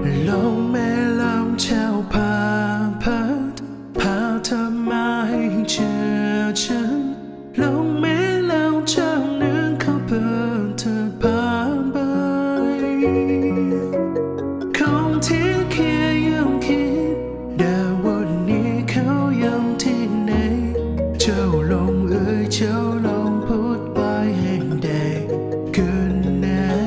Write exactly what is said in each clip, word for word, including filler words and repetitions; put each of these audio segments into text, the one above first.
lòng mẹ lòng trao phá phát phá thơm mai chờ chân lòng mẹ lòng trao nương khóc bờ thơ phá bay không thiết kia yang khi đã buồn đi khao yang thì này châu lòng ơi châu lòng phút bay hành đầy cơn nè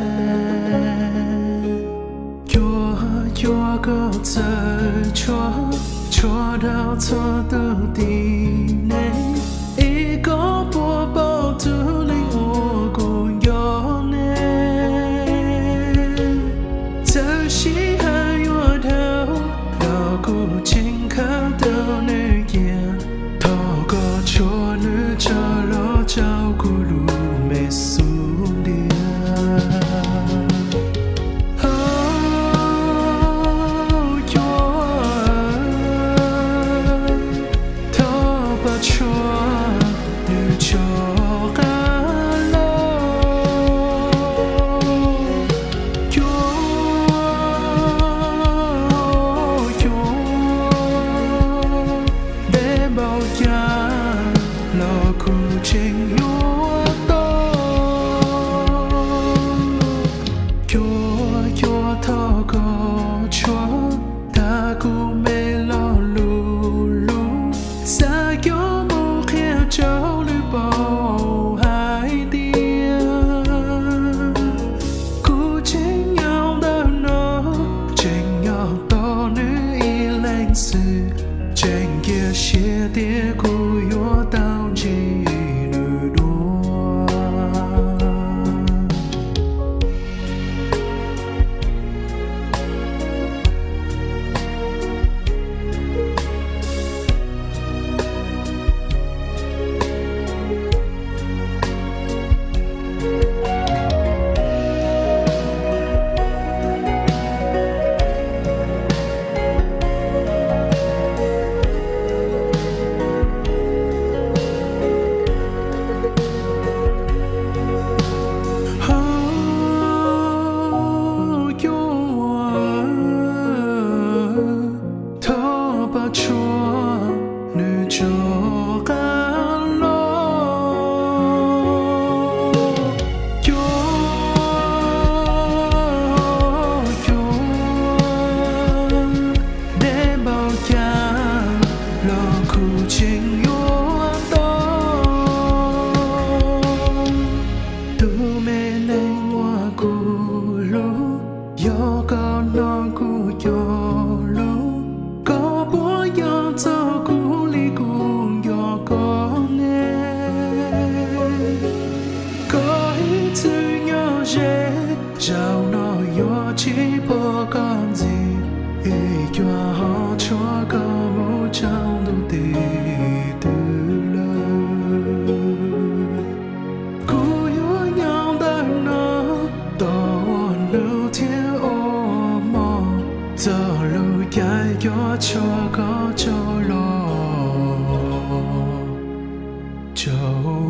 chúa chúa có giờ chúa chúa đau cho tự tin này ý có bùa bao thứ linh hồn của gió nên giờ chỉ hai hoa đau đau của chính khá đau nơi kia thọ có chúa nữ cho lo trao của lũ mẹ xuống địa trên yếu tố chúa chúa thọ có chúa ta cũng mê lo lù lù xa gió mù khéo cháu lưu bầu hai tia cứ tranh nhau đâu nó tranh nhau to nữ y lạnh sự tranh kia chia tia của yếu tao chỉ chúa nữ cho cả lo chúa chúa để bao cha lo khu trình yếu tố tu mê lên hoa cụ lũ do con non cụ cho lũ có bố do cho cú ly cùng do con nè có ít thứ nhỏ dễ giàu nó yo chỉ bỏ con gì ý cho họ cho có một trong đầu tì từ lời cú yo nhau đời nó to lưu thiếu ô mò giờ lưu chạy cho cho có cho lo châu